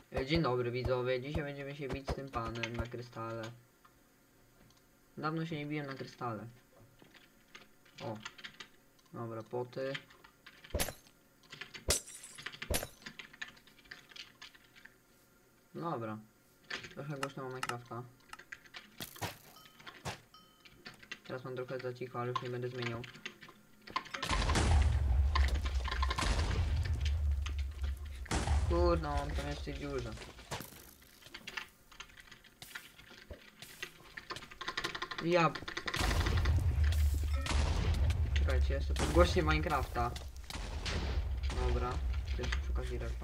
Dzień dobry widzowie, dzisiaj będziemy się bić z tym panem na krystale. Dawno się nie biłem na krystale. O. Dobra, poty. Dobra. Trochę głośno mam Minecrafta. Teraz mam trochę za cicho, ale już nie będę zmieniał. Kurde, on tam jest w tej dziurze. Ja... Czekajcie, jeszcze podgłośnie Minecrafta. Dobra, też przy okazji repa.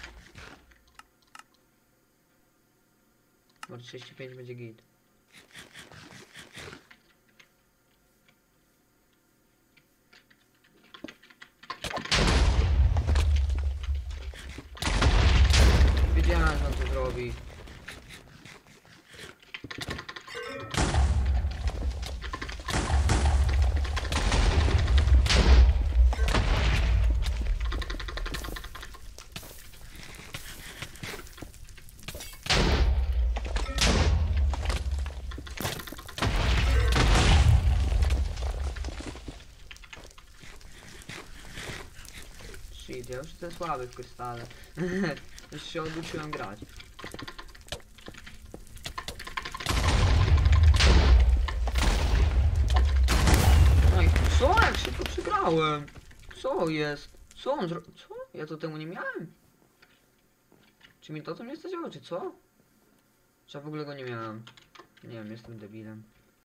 Bo 35 będzie git. Wiedziałem, że on to zrobi. Shit, ja już jestem słaby w krystale. Już się oduczyłem grać. No i co? Jak się to przegrałem? Co jest? Co on Co? Ja to temu nie miałem? Czy mi to nie zadziałało, czy co? Czy ja w ogóle go nie miałem? Nie wiem, jestem debilem.